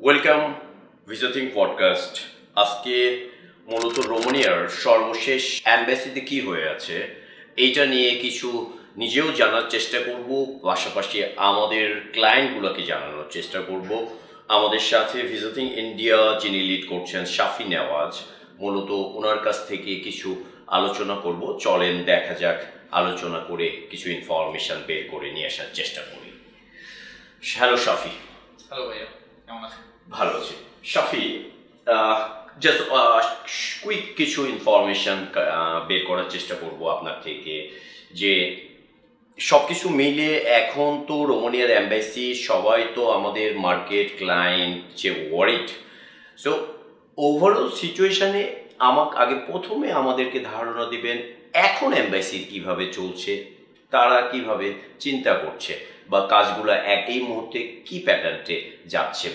Welcome ভিসাথিং podcast. আজকে মূলত রোমানিয়ার সর্বশেষ অ্যাম্বাসিতে কি হয়ে আছে এইটা নিয়ে কিছু নিজেও জানার চেষ্টা করব, পাশাপাশি আমাদের ক্লায়েন্টগুলোকে জানানোর চেষ্টা করব। আমাদের সাথে ভিসাথিং ইন্ডিয়া যিনি লিড করছেন শাফি নেওয়াজ, মূলত ওনার কাছ থেকে কিছু আলোচনা করব। চলেন দেখা যাক, আলোচনা করে কিছু ইনফরমেশন বের করে নিয়ে আসার চেষ্টা করি। হ্যালো শাফি। হ্যালো ভাইয়া, কেমন আছেন? ভালো আছি। শাফি, জাস্ট কুইক কিছু ইনফরমেশন বের করার চেষ্টা করব আপনার থেকে, যে সব কিছু মিলে এখন তো রোমানিয়ার এম্বাসি সবাই তো আমাদের মার্কেট ক্লায়েন্ট যে ওয়ারিড, সো ওভারঅল সিচুয়েশানে আগে প্রথমে আমাদেরকে ধারণা দিবেন এখন এম্বাসির কিভাবে চলছে, তারা কিভাবে চিন্তা করছে বা কাজগুলো এই মুহূর্তে কি প্যাটার্নে যাচ্ছে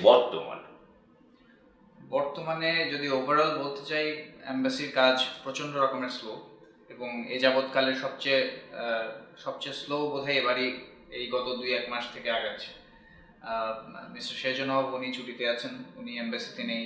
বর্তমানে যদি ওভারঅল বলতে চাই, এম্বাসির কাজ প্রচণ্ড রকমের স্লো, এবং এ যাবৎকালের সবচেয়ে স্লো বোধহয় এবারই এই গত 2-1 মাস থেকে আগাচ্ছে। মিস্টার শেজনভ উনি ছুটিতে আছেন, উনি এম্বাসিতে নেই।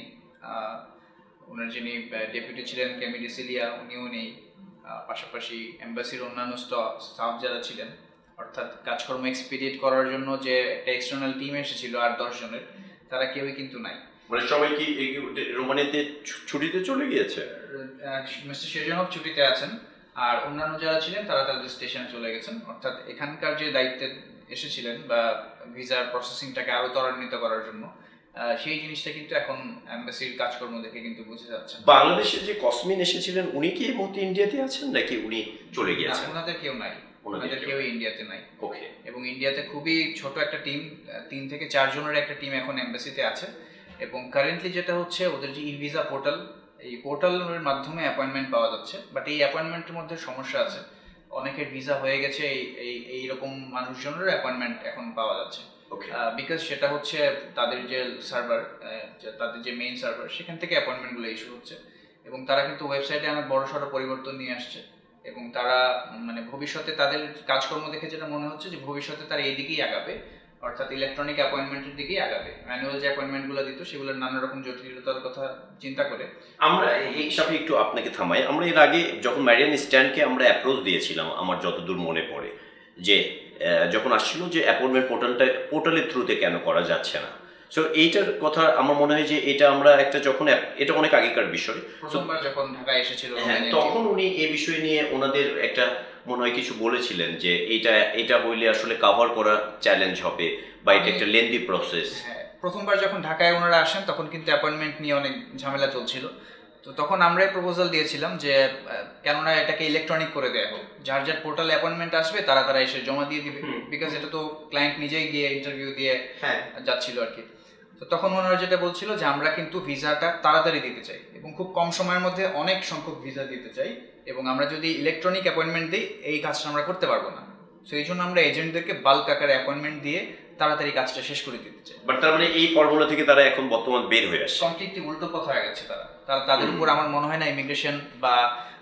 ওনার যিনি ডেপুটি ছিলেন কেমিডিসিলিয়া, উনিও নেই। পাশাপাশি এম্বাসির অন্যান্য স্টাফ যারা ছিলেন, অর্থাৎ কাজকর্ম এক্সপিডিয়েট করার জন্য যে একটা এক্সটার্নাল টিম এসেছিল 8-10 জনের, তারা কেউই কিন্তু নাই। মানে সবাই কি রোমানিয়াতে ছুটিতে চলে গিয়েছে? মিস্টার শেজনভ ছুটিতে আছেন, আর অন্যান্য যারা ছিলেন তারা তাদের স্টেশনে চলে গেছেন। অর্থাৎ এখানকার যে দায়িত্বে এসেছিলেন বা ভিসার প্রসেসিংটাকে আরো ত্বরান্বিত করার জন্য, সেই জিনিসটা কিন্তু এখন এমবাসির কাজকর্ম দেখে কিন্তু বুঝে যাচ্ছে। বাংলাদেশে যে কসমিন এসেছিলেন উনি কি এই মুহূর্তে ইন্ডিয়াতে আছেন নাকি উনি চলে গিয়েছেন? ওনাদের কেউ নাই, ওনাদের কেউ ইন্ডিয়াতে নাই। ওকে। এবং ইন্ডিয়াতে খুবই ছোট একটা টিম, 3 থেকে 4 জনের একটা টিম এখন এমবাসিতে আছে। এবং কারেন্টলি যেটা হচ্ছে, ওদের যে ভিসা পোর্টাল, এই পোর্টালের মাধ্যমে অ্যাপয়েন্টমেন্ট পাওয়া যাচ্ছে। বাট এই অ্যাপয়েন্টমেন্টের মধ্যে সমস্যা আছে, অনেকের ভিসা হয়ে গেছে, এইরকম মানুষজনের অ্যাপয়েন্টমেন্ট এখন পাওয়া যাচ্ছে। বিকজ সেটা হচ্ছে তাদের যে সার্ভার, তাদের যে মেইন সার্ভার, সেখান থেকে অ্যাপয়েন্টমেন্টগুলো ইস্যু হচ্ছে। এবং তারা কিন্তু ওয়েবসাইটে অনেক বড় সড়ো পরিবর্তন নিয়ে আসছে। এবং তারা মানে ভবিষ্যতে তাদের কাজকর্ম দেখে যেটা মনে হচ্ছে যে ভবিষ্যতে তারা এই দিকেই আগাবে, অর্থাৎ ইলেকট্রনিক অ্যাপয়েন্টমেন্টের দিকেই আগাবে। ম্যানুয়াল যে অ্যাপয়েন্টমেন্টগুলো দিত সেগুলোর নানা রকম জটিলতার কথা চিন্তা করে আমরা এই সাথে একটু আপনাকে থামাই। আমরা এর আগে যখন ম্যারিয়ান স্ট্যান্ডকে আমরা অ্যাপ্রোচ দিয়েছিলাম, আমার যতদূর মনে পড়ে, যে যখন আসছিল যে অ্যাপয়েন্টমেন্ট পোর্টালের থ্রুতে কেন করা যাচ্ছে না, সো এইটার কথা আমার মনে হয় যে এটা আমরা এটা অনেক আগেকার বিষয়। প্রথমবার যখন ঢাকায় এসেছিল, তখন উনি এই বিষয় নিয়ে ওনাদের একটা মনে হয় কিছু বলেছিলেন যে এটা হইলে আসলে কভার করা চ্যালেঞ্জ হবে বা এটা একটা লেন্দি প্রসেস। প্রথমবার যখন ঢাকায় ওনারা আসেন তখন কিন্তু অ্যাপয়েন্টমেন্ট নিয়ে অনেক ঝামেলা চলছিল। তো তখন আমরাই প্রপোজাল দিয়েছিলাম যে কেননা এটাকে ইলেকট্রনিক করে দেওয়া হোক, যার যার পোর্টালে অ্যাপয়েন্টমেন্ট আসবে তারা এসে জমা দিয়ে দিবে। বিকজ এটা তো ক্লায়েন্ট নিজেই গিয়ে ইন্টারভিউ দিয়ে যাচ্ছিল আর কি। তো তখন ওনারা যেটা বলছিল যে আমরা কিন্তু ভিসাটা তাড়াতাড়ি দিতে চাই এবং খুব কম সময়ের মধ্যে অনেক সংখ্যক ভিসা দিতে চাই, এবং আমরা যদি ইলেকট্রনিক অ্যাপয়েন্টমেন্ট দিই এই কাজটা আমরা করতে পারবো না। সো এই জন্য আমরা এজেন্টদেরকে বাল্ক আকারে অ্যাপয়েন্টমেন্ট দিয়ে তাড়াতাড়ি কাজটা শেষ করে দিতে চাই। বাট তার মানে এই ফর্মুলা থেকে তারা এখন বর্তমান বের হয়ে আসছে, কমপ্লিটলি উল্টো পথ হয়ে গেছে। তাদের উপর আমার মনে হয় না ইমিগ্রেশন বা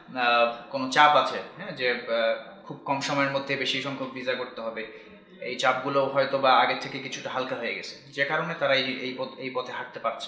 কোনো চাপ আছে, হ্যাঁ, যে খুব কম সময়ের মধ্যে বেশি সংখ্যক ভিসা করতে হবে। এই চাপগুলো হয়তো বা আগের থেকে কিছুটা হালকা হয়ে গেছে, যে কারণে তারা এই পথে হাঁটতে পারছে।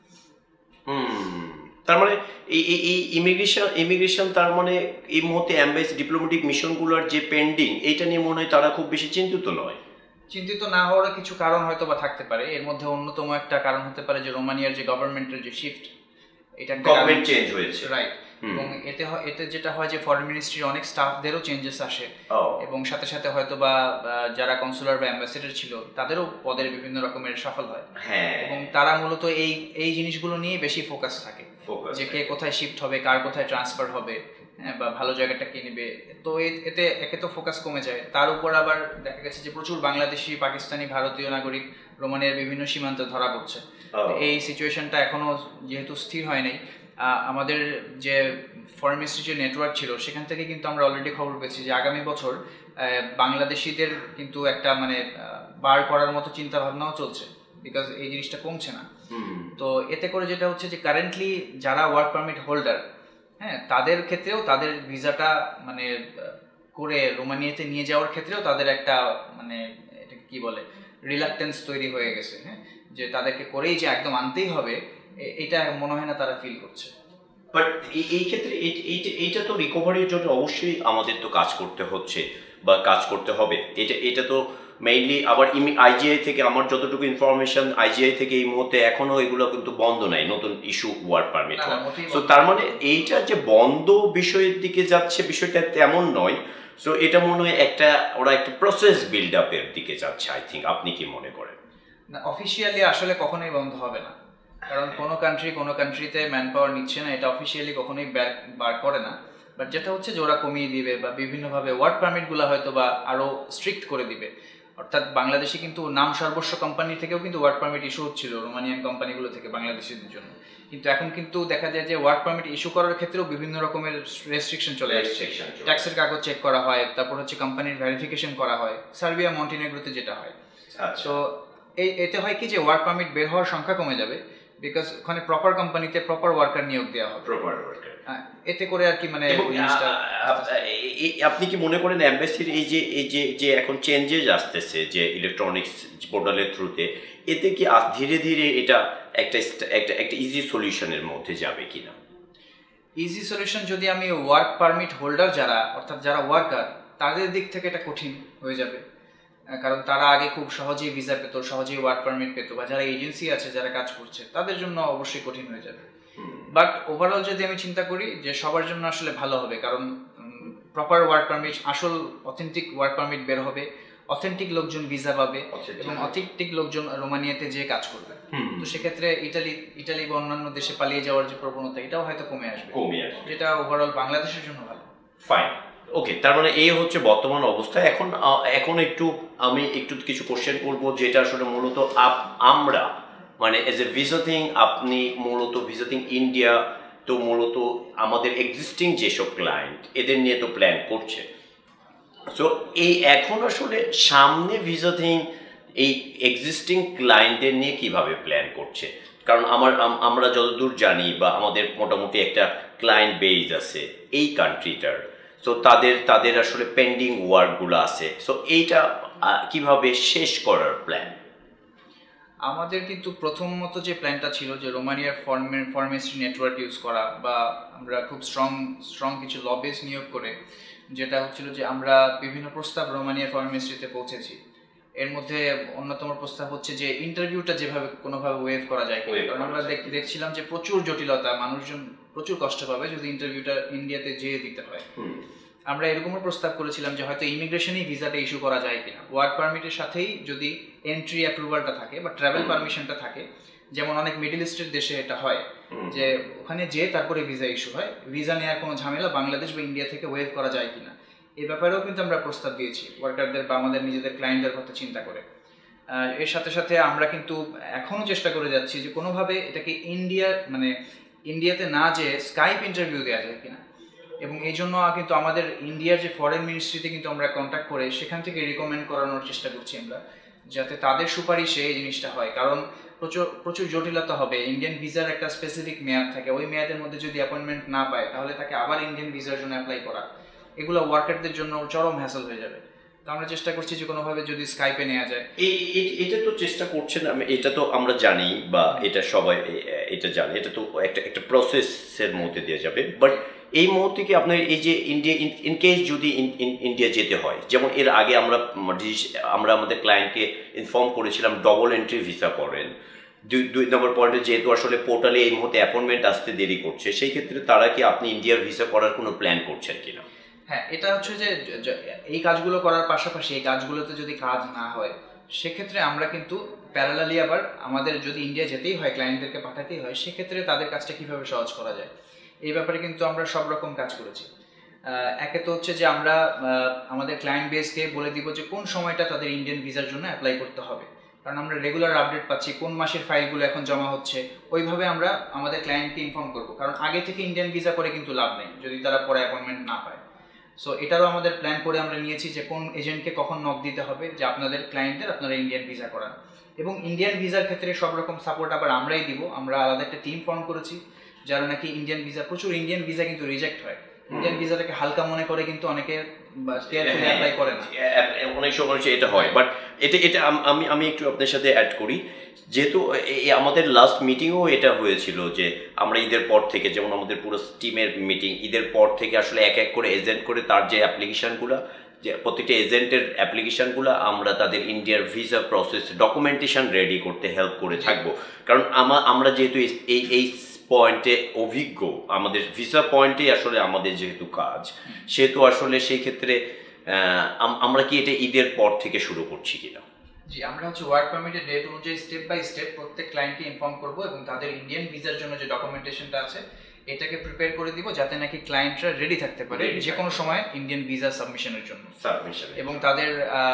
তার মানে এই ইমিগ্রেশন তার মানে এই মুহূর্তে এমবাসি ডিপ্লোম্যাটিক মিশনগুলোর যে পেন্ডিং, এইটা নিয়ে মনে হয় তারা খুব বেশি চিন্তিত নয়। চিন্তিত না হওয়ার কিছু কারণ হয়তো বা থাকতে পারে। এর মধ্যে অন্যতম একটা কারণ হতে পারে যে রোমানিয়ার যে গভর্নমেন্টের যে শিফট, এটা গভর্নমেন্ট চেঞ্জ হয়েছে, রাইট। এবং এতে যেটা হয় যে ফরেন মিনিস্ট্রির অনেক স্টাফদেরও চেঞ্জেস আসে, এবং সাথে সাথে হয়তো বা যারা কনসুলার বা অ্যাম্বাসেডর ছিল তাদেরও পদের বিভিন্ন রকমের সাফল হয়। এবং তারা মূলত এই জিনিসগুলো নিয়ে বেশি ফোকাস থাকে, যে কে কোথায় শিফট হবে, কার কোথায় ট্রান্সফার হবে, হ্যাঁ, বা ভালো জায়গাটা কে নেবে। তো এতে একে তো ফোকাস কমে যায়, তার উপর আবার দেখা গেছে যে প্রচুর বাংলাদেশি, পাকিস্তানি, ভারতীয় নাগরিক রোমানিয়ার বিভিন্ন সীমান্তে ধরা পড়ছে। এই সিচুয়েশনটা এখনো যেহেতু স্থির হয় নাই, আমাদের যে ফরেন মিনিস্ট্রি যে নেটওয়ার্ক ছিল সেখান থেকে কিন্তু আমরা অলরেডি খবর পেয়েছি যে আগামী বছর বাংলাদেশিদের কিন্তু একটা মানে বার করার মতো চিন্তা ভাবনাও চলছে, বিকজ এই জিনিসটা কমছে না। তো এতে করে যেটা হচ্ছে যে কারেন্টলি যারা ওয়ার্ক পারমিট হোল্ডার, হ্যাঁ, তাদের ক্ষেত্রেও তাদের ভিসাটা মানে করে রোমানিয়াতে নিয়ে যাওয়ার ক্ষেত্রেও তাদের একটা মানে এটা কি বলে রিলাক্টেন্স তৈরি হয়ে গেছে, হ্যাঁ, যে তাদেরকে করেই যে একদম আনতেই হবে, এটা মনে হয় না তারা ফিল করছে। বাট এই ক্ষেত্রে এইটা তো রিকভারির জন্য অবশ্যই আমাদের তো কাজ করতে হচ্ছে বা কাজ করতে হবে। এটা তো মেইনলি আবার আইজিআই থেকে আমার যতটুকু ইনফরমেশন, আইজিআই থেকে এই মুহূর্তে এখনো এগুলো কিন্তু বন্ধ নাই, নতুন ইস্যু ওয়ার্ক পারমিট। সো তার মানে এইটা যে বন্ধ বিষয়ের দিকে যাচ্ছে, বিষয়টা তেমন নয়। সো এটা মনে হয় ওরা একটা প্রসেস বিল্ড আপের দিকে যাচ্ছে, আই থিঙ্ক। আপনি কি মনে করেন? না, অফিসিয়ালি আসলে কখনোই বন্ধ হবে না, কারণ কোনো কান্ট্রিতে ম্যান পাওয়ার নিচ্ছে না, এটা অফিসিয়ালি কখনোই বার করে না। বাট যেটা হচ্ছে যে ওরা কমিয়ে দিবে বা বিভিন্নভাবে ওয়ার্ক পারমিটগুলো হয়তো বা আরও স্ট্রিক্ট করে দিবে। অর্থাৎ বাংলাদেশে কিন্তু নাম সর্বস্ব কোম্পানি থেকেও কিন্তু ওয়ার্ক পারমিট ইস্যু হচ্ছিল রোমানিয়ান কোম্পানিগুলো থেকে বাংলাদেশিদের জন্য, কিন্তু এখন কিন্তু দেখা যায় যে ওয়ার্ক পারমিট ইস্যু করার ক্ষেত্রেও বিভিন্ন রকমের রেস্ট্রিকশন চলে আসছে। ট্যাক্সের কাগজ চেক করা হয়, তারপর হচ্ছে কোম্পানির ভেরিফিকেশন করা হয়, সার্বিয়া মন্টিনেগ্রোতে যেটা হয়। তো এতে হয় কি যে ওয়ার্ক পারমিট বের হওয়ার সংখ্যা কমে যাবে, বিকজ ওখানে প্রপার কোম্পানিতে প্রপার ওয়ার্কার নিয়োগ দেওয়া হবে। এতে করে আর কি মানে আপনি কি মনে করেন এমবাসির এই যে এখন চেঞ্জেস আসতেছে যে ইলেকট্রনিক্স পোর্টালের থ্রুতে, এতে কি ধীরে ধীরে এটা একটা ইজি সলিউশনের মধ্যে যাবে কিনা? ইজি সলিউশন যদি আমি ওয়ার্ক পারমিট হোল্ডার যারা, অর্থাৎ যারা ওয়ার্কার, তাদের দিক থেকে এটা কঠিন হয়ে যাবে, কারণ তারা আগে খুব সহজেই ভিসা পেত, সহজেই ওয়ার্ক পারমিট পেত, বা যারা এজেন্সি আছে যারা কাজ করছে তাদের জন্য অবশ্যই কঠিন হয়ে যাবে। বাট ওভারঅল যদি আমি চিন্তা করি যে সবার জন্য আসলে ভালো হবে, কারণ প্রপার ওয়ার্ক পারমিট, আসল অথেন্টিক ওয়ার্ক পারমিট বের হবে, অথেন্টিক লোকজন ভিসা পাবে এবং অথেন্টিক লোকজন রোমানিয়াতে যেয়ে কাজ করবে। তো সেক্ষেত্রে ইটালি বা অন্যান্য দেশে পালিয়ে যাওয়ার যে প্রবণতা, এটাও হয়তো কমে আসবে, যেটা ওভারঅল বাংলাদেশের জন্য ভালো। Fine, okay. তার মানে এই হচ্ছে বর্তমান অবস্থা। এখন আমি একটু কিছু কোশ্চেন করব, যেটা আসলে মূলত আমরা মানে এজ এ ভিসাথিং, আপনি মূলত ভিসাথিং ইন্ডিয়া তো মূলত আমাদের এক্সিস্টিং যেসব ক্লায়েন্ট, এদের নিয়ে তো প্ল্যান করছে। সো এখন আসলে সামনে ভিসাথিং এই এক্সিস্টিং ক্লায়েন্টদের নিয়ে কিভাবে প্ল্যান করছে? কারণ আমরা যতদূর জানি বা আমাদের মোটামুটি একটা ক্লায়েন্ট বেজ আছে এই কান্ট্রিটার। সো তাদের আসলে পেন্ডিং ওয়ার্কগুলো আছে। সো এইটা কিভাবে শেষ করার প্ল্যান? আমাদের কিন্তু প্রথমত যে প্ল্যানটা ছিল যে রোমানিয়ার ফার্মেসি নেটওয়ার্ক ইউজ করা, বা আমরা খুব স্ট্রং কিছু লবিস্ট নিয়োগ করে, যেটা হচ্ছিল যে আমরা বিভিন্ন প্রস্তাব রোমানিয়ার ফার্মেসিতে পৌঁছেছি। এর মধ্যে অন্যতম প্রস্তাব হচ্ছে যে ইন্টারভিউটা যেভাবে কোনোভাবে ওয়েভ করা যায়, কারণ আমরা দেখছিলাম যে প্রচুর জটিলতা, মানুষজন প্রচুর কষ্ট পাবে যদি ইন্টারভিউটা ইন্ডিয়াতে যেয়ে দিতে হয়। আমরা এরকমও প্রস্তাব করেছিলাম যে হয়তো ইমিগ্রেশনেই ভিসাটা ইস্যু করা যায় কিনা, ওয়ার্ক পারমিটের সাথেই যদি এন্ট্রি অ্যাপ্রুভালটা থাকে বা ট্রাভেল পারমিশনটা থাকে, যেমন অনেক মিডল ইস্টের দেশে এটা হয় যে ওখানে যেয়ে তারপরে ভিসা ইস্যু হয়, ভিসা নেওয়ার কোনো ঝামেলা বাংলাদেশ বা ইন্ডিয়া থেকে ওয়েভ করা যায় কিনা, এই ব্যাপারেও কিন্তু আমরা প্রস্তাব দিয়েছি ওয়ার্কারদের বা আমাদের নিজেদের ক্লায়েন্টদের কথা চিন্তা করে। এর সাথে সাথে আমরা কিন্তু এখনও চেষ্টা করে যাচ্ছি যে কোনোভাবে এটাকে ইন্ডিয়াতে না যেয়ে স্কাইপ ইন্টারভিউ দেওয়া যায় কিনা, এবং এই জন্য কিন্তু আমাদের ইন্ডিয়ার যে ফরেন মিনিস্ট্রিতে কিন্তু আমরা কন্ট্যাক্ট করে সেখান থেকে রিকমেন্ড করানোর চেষ্টা করছি আমরা, যাতে তাদের সুপারিশে এই জিনিসটা হয়। কারণ প্রচুর জটিলতা হবে, ইন্ডিয়ান ভিসার একটা স্পেসিফিক মেয়াদ থাকে, ওই মেয়াদের মধ্যে যদি অ্যাপয়েন্টমেন্ট না পায় তাহলে তাকে আবার ইন্ডিয়ান ভিসার জন্য অ্যাপ্লাই করা, এগুলো ওয়ার্কারদের জন্য চরম হ্যাসেল হয়ে যাবে। তো আমরা চেষ্টা করছি যে কোনোভাবে যদি স্কাইপে নেওয়া যায়। এটা তো চেষ্টা করছেন, এটা তো আমরা জানি বা এটা সবাই এটা জানে, এটা তো একটা প্রসেসের মধ্যে দিয়ে যাবে। বাট এই মুহূর্তে কি আপনার এই যে ইন্ডিয়া ইনকেস যদি ইন্ডিয়া যেতে হয়, যেমন এর আগে আমরা আমাদের ক্লায়েন্টকে ইনফর্ম করেছিলাম ডবল এন্ট্রি ভিসা করেন। দুই নম্বর পয়েন্টে যেহেতু আসলে পোর্টালে এই মুহূর্তে অ্যাপয়েন্টমেন্ট আসতে দেরি করছে, সেই ক্ষেত্রে তারা কি আপনি ইন্ডিয়ার ভিসা করার কোনো প্ল্যান করছেন কিনা? হ্যাঁ, এটা হচ্ছে যে এই কাজগুলো করার পাশাপাশি এই কাজগুলোতে যদি কাজ না হয় সেক্ষেত্রে আমরা কিন্তু প্যারালালি আবার আমাদের যদি ইন্ডিয়া যেতেই হয়, ক্লায়েন্টদেরকে পাঠাতেই হয়, সেক্ষেত্রে তাদের কাজটা কীভাবে সহজ করা যায় এই ব্যাপারে কিন্তু আমরা সব রকম কাজ করেছি। একে তো হচ্ছে যে আমরা আমাদের ক্লায়েন্ট বেসকে বলে দিব যে কোন সময়টা তাদের ইন্ডিয়ান ভিসার জন্য অ্যাপ্লাই করতে হবে, কারণ আমরা রেগুলার আপডেট পাচ্ছি কোন মাসের ফাইলগুলো এখন জমা হচ্ছে, ওইভাবে আমরা আমাদের ক্লায়েন্টকে ইনফর্ম করবো। কারণ আগে থেকে ইন্ডিয়ান ভিসা করে কিন্তু লাভ নেই যদি তারা পরে অ্যাপয়েন্টমেন্ট না পায়। সো এটারও আমাদের প্ল্যান করে আমরা নিয়েছি যে কোন এজেন্টকে কখন নক দিতে হবে যে আপনাদের ক্লায়েন্টদের আপনারা ইন্ডিয়ান ভিসা করান, এবং ইন্ডিয়ান ভিসার ক্ষেত্রে সব রকম সাপোর্ট আবার আমরাই দিব। আমরা আলাদা একটা টিম ফর্ম করেছি যারা নাকি ইন্ডিয়ান ভিসা, প্রচুর ইন্ডিয়ান ভিসা কিন্তু রিজেক্ট হয়, ইন্ডিয়ান ভিসাটাকে হালকা মনে করে কিন্তু অনেকে কেয়ারফুলি অ্যাপ্লাই করে না, অনেক সময় এটা হয়। এটা এটা আমি একটু আপনার সাথে অ্যাড করি, যেহেতু আমাদের লাস্ট মিটিংও এটা হয়েছিল যে আমরা ঈদের পর থেকে, যেমন আমাদের পুরো টিমের মিটিং, ঈদের পর থেকে আসলে এক এক করে এজেন্ট করে তার যে অ্যাপ্লিকেশানগুলো, যে প্রতিটা এজেন্টের অ্যাপ্লিকেশানগুলো আমরা তাদের ইন্ডিয়ার ভিসা প্রসেস ডকুমেন্টেশন রেডি করতে হেল্প করে থাকবো। কারণ আমরা যেহেতু এই পয়েন্টে অভিজ্ঞ, আমাদের ভিসা পয়েন্টে আসলে আমাদের যেহেতু কাজ, সেহেতু আসলে সেই ক্ষেত্রে আমরা কি এটা ঈদের পর থেকে শুরু করছি কিনা? জি, আমরা হচ্ছে ওয়ার্ক পারমিটের ডেট অনুযায়ী স্টেপ বাই স্টেপ প্রত্যেক ক্লায়েন্টকে ইনফর্ম করব এবং তাদের ইন্ডিয়ান ভিসার জন্য যে ডকুমেন্টেশনটা আছে এটাকে প্রিপেয়ার করে দিব, যাতে নাকি ক্লায়েন্টরা রেডি থাকতে পারে যে কোনো সময় ইন্ডিয়ান ভিসা সাবমিশনের জন্য। এবং তাদের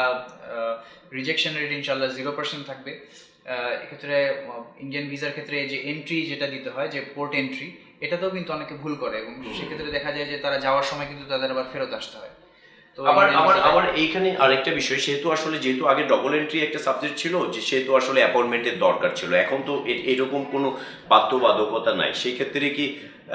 রিজেকশন রেট ইনশাআল্লাহ 0% থাকবে। এক্ষেত্রে ইন্ডিয়ান ভিসার ক্ষেত্রে যে এন্ট্রি যেটা দিতে হয়, যে পোর্ট এন্ট্রি, এটাতেও কিন্তু অনেকে ভুল করে এবং সেক্ষেত্রে দেখা যায় যে তারা যাওয়ার সময় কিন্তু তাদের আবার ফেরত আসতে হয়। তো আবার এইখানে আরেকটা বিষয়, যেহেতু আগে ডবল এন্ট্রি একটা সাবজেক্ট ছিল, যে সেহেতু আসলে অ্যাপয়েন্টমেন্টের দরকার ছিল। এখন তো এরকম কোনো বাধ্যবাধকতা নাই, সেই ক্ষেত্রে কি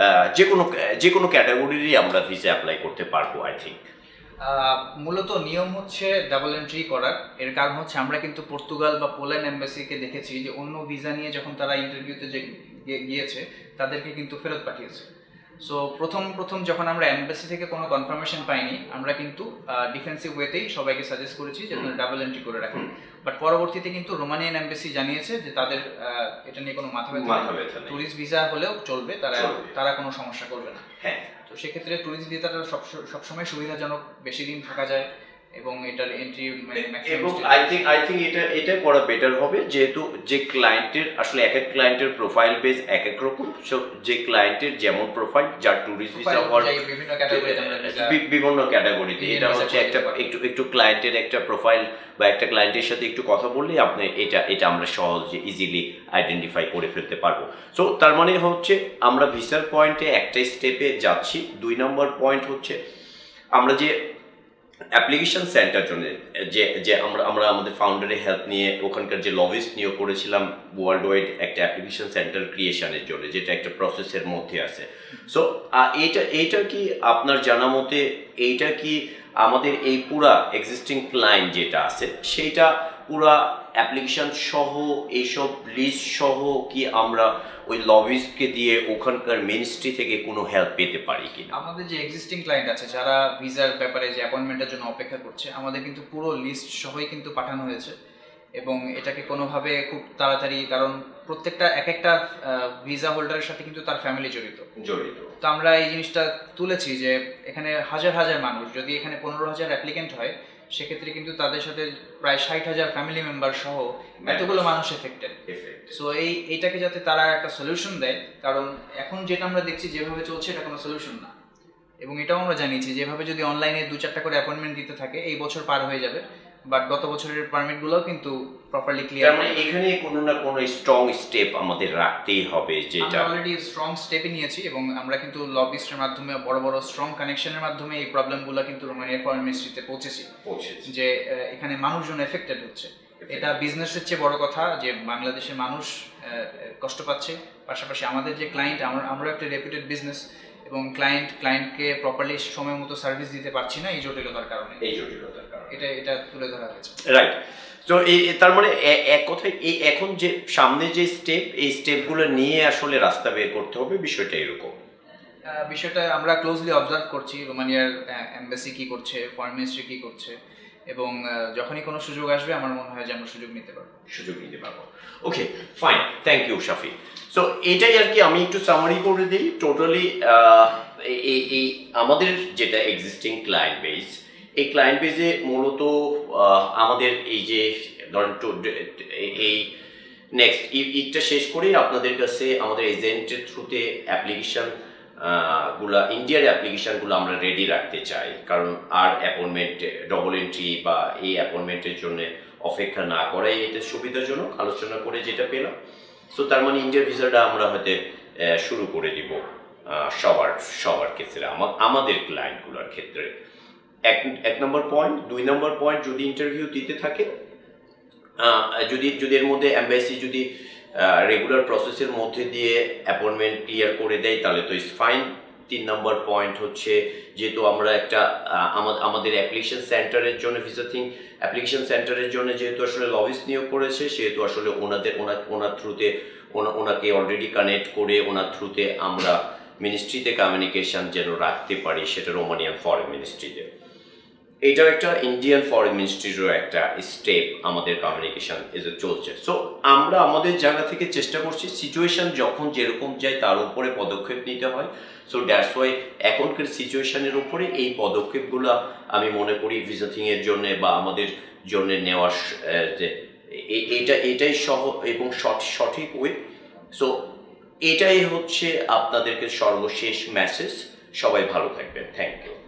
যে কোনো ক্যাটাগরিরই আমরা ভিসা অ্যাপ্লাই করতে পারবো আই থিঙ্ক। মূলত নিয়ম হচ্ছে ডাবল এন্ট্রি করার। এর কারণ হচ্ছে আমরা কিন্তু পর্তুগাল বা পোল্যান্ড এম্বাসিকে দেখেছি যে অন্য ভিসা নিয়ে যখন তারা ইন্টারভিউতে গিয়েছে তাদেরকে কিন্তু ফেরত পাঠিয়েছে। সো প্রথম যখন আমরা এম্বাসি থেকে কোনো কনফার্মেশন পাইনি, আমরা কিন্তু ডিফেন্সিভ ওয়েতেই সবাইকে সাজেস্ট করেছি যে আপনারা ডাবল এন্ট্রি করে রাখুন। বাট পরবর্তীতে কিন্তু রোমানিয়ান এম্বাসি জানিয়েছে যে তাদের এটা নিয়ে কোনো মাথা ব্যথা নেই, ট্যুরিস্ট ভিসা হলেও চলবে, তারা কোনো সমস্যা করবে না। হ্যাঁ, তো সেক্ষেত্রে ট্যুরিস্ট ভিসাটা সবসময় সুবিধাজনক, বেশি দিন থাকা যায় এবং এটার এন্ট্রি এবং আই থিঙ্ক এটা করা বেটার হবে, যেহেতু যে ক্লায়েন্টের আসলে এক এক ক্লায়েন্টের প্রোফাইল বেস এক এক রকম। যে ক্লায়েন্টের যেমন প্রোফাইল, যার ট্যুরিস্ট ভিসা হওয়ার বিভিন্ন ক্যাটাগরিতে, এটা হচ্ছে একটু ক্লায়েন্টের একটা প্রোফাইল বা একটা ক্লায়েন্টের সাথে একটু কথা বললে আপনি এটা আমরা সহজে ইজিলি আইডেন্টিফাই করে ফেলতে পারবো। সো তার মানে হচ্ছে আমরা ভিসার পয়েন্টে একটা স্টেপে যাচ্ছি। 2 নম্বর পয়েন্ট হচ্ছে আমরা যে অ্যাপ্লিকেশন সেন্টার জন্য যে আমরা আমাদের ফাউন্ডারের হেল্প নিয়ে ওখানকার যে লবিস্ট নিয়োগ করেছিলাম ওয়ার্ল্ড ওয়াইড একটা অ্যাপ্লিকেশন সেন্টার ক্রিয়েশনের জন্য, যেটা একটা প্রসেসের মধ্যে আছে। সো এইটা কি আপনার জানা মতে এইটা কি আমাদের এই পুরা এক্সিস্টিং ক্লায়েন্ট যেটা আছে সেইটা পুরা অ্যাপ্লিকেশন সহ এইসব লিস্ট সহ কি আমরা ওই লবিস্টকে দিয়ে ওখানকার মিনিস্ট্রি থেকে কোনো হেল্প পেতে পারি কিনা? আমাদের যে এক্সিস্টিং ক্লায়েন্ট আছে যারা ভিসার ব্যাপারে যে অ্যাপয়েন্টমেন্টের জন্য অপেক্ষা করছে, আমাদের কিন্তু পুরো লিস্ট সহই কিন্তু পাঠানো হয়েছে এবং এটাকে কোনোভাবে খুব তাড়াতাড়ি, কারণ প্রত্যেকটা এক একটা ভিসা হোল্ডারের সাথে কিন্তু তার ফ্যামিলি জড়িত। তো আমরা এই জিনিসটা তুলেছি যে এখানে হাজার হাজার মানুষ, যদি এখানে 15,000 অ্যাপ্লিকেন্ট হয়, সেক্ষেত্রে কিন্তু তাদের সাথে প্রায় 60,000 ফ্যামিলি মেম্বার সহ এতগুলো মানুষ এফেক্টেড। সো এইটাকে যাতে তারা একটা সলিউশন দেয়, কারণ এখন যেটা আমরা দেখছি যেভাবে চলছে এটা কোনো সলিউশন না। এবং এটাও আমরা জানিয়েছি যেভাবে যদি অনলাইনে 2-4টা করে অ্যাপয়েন্টমেন্ট দিতে থাকে, এই বছর পার হয়ে যাবে, বাট গত বছরের পারমিটগুলোও কিন্তু প্রপারলি ক্লিয়ার। মানে এখানে কোনো না কোনো স্ট্রং স্টেপ আমাদের রাখতেই হবে, যেটা আমরা অলরেডি স্ট্রং স্টেপই নিয়েছি এবং আমরা কিন্তু লবিস্টের মাধ্যমে বড় বড় স্ট্রং কানেকশনের মাধ্যমে এই প্রবলেমগুলো কিন্তু রোমানিয়া ফরেন মিনিস্ট্রিতে পৌঁছেছি যে এখানে মানুষজন এফেক্টেড হচ্ছে। এটা বিজনেসের চেয়ে বড় কথা যে বাংলাদেশের মানুষ কষ্ট পাচ্ছে, পাশাপাশি আমাদের যে ক্লায়েন্ট, আমরা একটা রেপুটেড বিজনেস এবং ক্লায়েন্টকে প্রপারলি সময় মতো সার্ভিস দিতে পারছি না, এই জটিলতার কারণে এটা তুলে ধরা হয়েছে। রাইট। তো তার মানে এক কথায় এখন যে সামনে যে স্টেপ, এই স্টেপগুলো নিয়ে আসলে রাস্তা বের করতে হবে, বিষয়টা এরকম। বিষয়টা আমরা ক্লোজলি অবজার্ভ করছি, রোমানিয়ার এম্বাসি কি করছে, ফরেন মিনিস্ট্রি কি করছে, এবং যখনই কোনো সুযোগ আসবে আমার মনে হয় যে আমরা সুযোগ নিতে পারবো। Okay, fine, thank you Shafi. So এটাই আর কি, আমি একটু সামারি করে দিই। টোটালি এই আমাদের যেটা এক্সিস্টিং ক্লায়েন্ট বেস, এই ক্লায়েন্ট বেসে মূলত আমাদের এই যে ধরেন এই নেক্সট ঈদটা শেষ করেই আপনাদের কাছে আমাদের এজেন্টের থ্রুতে ইন্ডিয়ার অ্যাপ্লিকেশানগুলো আমরা রেডি রাখতে চাই, কারণ আর অ্যাপয়েন্টমেন্ট ডবল এন্ট্রি বা এই অ্যাপয়েন্টমেন্টের জন্য অপেক্ষা না করাই এটা সুবিধাজনক, আলোচনা করে যেটা পেলাম। সো তার মানে ইন্ডিয়ার ভিসাটা আমরা হয়তো শুরু করে দিব সবার ক্ষেত্রে, আমাদের ক্লায়েন্টগুলোর ক্ষেত্রে। এক নম্বর পয়েন্ট। 2 নম্বর পয়েন্ট, যদি ইন্টারভিউ দিতে থাকে, যদি এর মধ্যে এম্বাসি যদি রেগুলার প্রসেসের মধ্যে দিয়ে অ্যাপয়েন্টমেন্ট ক্লিয়ার করে দেয়, তাহলে তো ইটস ফাইন। 3 নম্বর পয়েন্ট হচ্ছে যেহেতু আমরা একটা আমাদের অ্যাপ্লিকেশন সেন্টারের জন্য ভিসাথিং অ্যাপ্লিকেশন সেন্টারের জন্য যেহেতু আসলে লবিস্ট নিয়োগ করেছে, সেহেতু আসলে ওনার থ্রুতে ওনাকে অলরেডি কানেক্ট করে ওনার থ্রুতে আমরা মিনিস্ট্রিতে কমিউনিকেশন যেন রাখতে পারি, সেটা রোমানিয়ান ফরেন মিনিস্ট্রিতে। এটাও একটা ইন্ডিয়ান ফরেন মিনিস্ট্রিরও একটা স্টেপ আমাদের কমিউনিকেশন চলছে। সো আমরা আমাদের জায়গা থেকে চেষ্টা করছি সিচুয়েশন যখন যেরকম যায় তার উপরে পদক্ষেপ নিতে হয়। সো দ্যাটস ওয়াই এখনকার সিচুয়েশনের উপরে এই পদক্ষেপগুলো আমি মনে করি ভিসাথিংয়ের জন্য বা আমাদের জন্য নেওয়ার যে এটাই এবং সঠিক ওয়ে। সো এটাই হচ্ছে আপনাদেরকে সর্বশেষ মেসেজ। সবাই ভালো থাকবেন। Thank you.